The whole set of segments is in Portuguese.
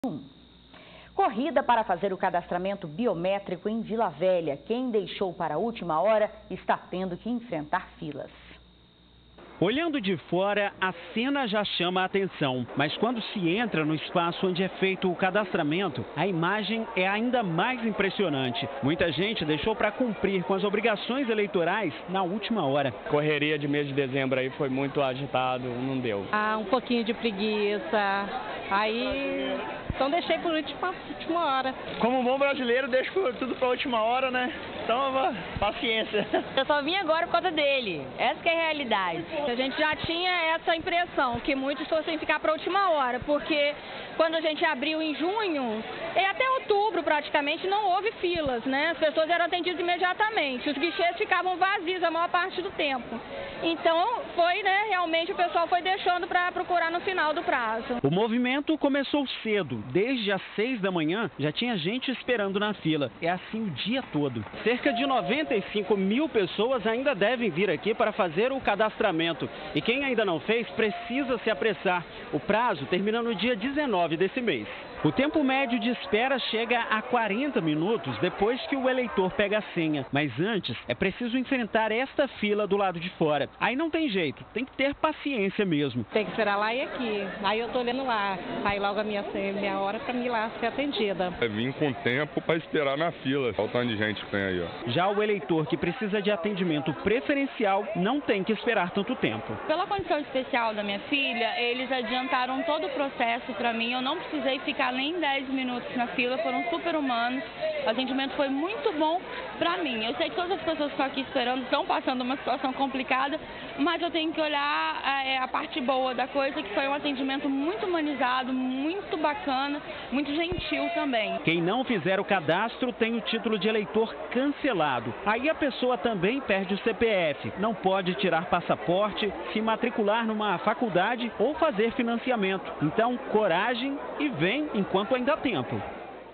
Corrida para fazer o cadastramento biométrico em Vila Velha. Quem deixou para a última hora está tendo que enfrentar filas. Olhando de fora, a cena já chama a atenção. Mas quando se entra no espaço onde é feito o cadastramento, a imagem é ainda mais impressionante. Muita gente deixou para cumprir com as obrigações eleitorais na última hora. Correria de mês de dezembro aí foi muito agitado, não deu. Um pouquinho de preguiça, então deixei por última hora. Como um bom brasileiro, deixo tudo para a última hora, né? Então, paciência. Eu só vim agora por causa dele. Essa que é a realidade. A gente já tinha essa impressão, que muitos fossem ficar para a última hora, porque quando a gente abriu em junho, e até outubro praticamente, não houve filas, né? As pessoas eram atendidas imediatamente. Os guichês ficavam vazios a maior parte do tempo. Então, realmente o pessoal foi deixando para procurar no final do prazo. O movimento começou cedo. Desde as 6 da manhã já tinha gente esperando na fila. É assim o dia todo. Cerca de 95 mil pessoas ainda devem vir aqui para fazer o cadastramento. E quem ainda não fez precisa se apressar. O prazo termina no dia 19 desse mês. O tempo médio de espera chega a 40 minutos depois que o eleitor pega a senha. Mas antes é preciso enfrentar esta fila do lado de fora. Aí não tem jeito, tem que ter paciência mesmo. Tem que esperar lá e aqui. Aí eu tô olhando lá, aí logo a minha hora para mim ir lá ser atendida. Eu vim com tempo para esperar na fila, faltando de gente que tem aí, ó. Já o eleitor que precisa de atendimento preferencial não tem que esperar tanto tempo. Pela condição especial da minha filha, eles adiantaram todo o processo para mim, eu não precisei ficar nem 10 minutos na fila, foram super humanos, o atendimento foi muito bom para mim. Eu sei que todas as pessoas que estão aqui esperando estão passando uma situação complicada, mas eu tenho que olhar a parte boa da coisa, que foi um atendimento muito humanizado, muito bacana, muito gentil também. Quem não fizer o cadastro tem o título de eleitor cancelado. Aí a pessoa também perde o CPF, não pode tirar passaporte, se matricular numa faculdade ou fazer financiamento. Então, coragem e vem enquanto ainda há tempo.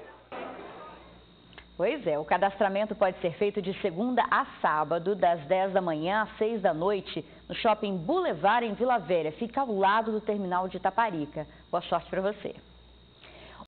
Pois é, o cadastramento pode ser feito de segunda a sábado, das 10 da manhã às 6 da noite, no Shopping Boulevard, em Vila Velha. Fica ao lado do terminal de Itaparica. Boa sorte para você.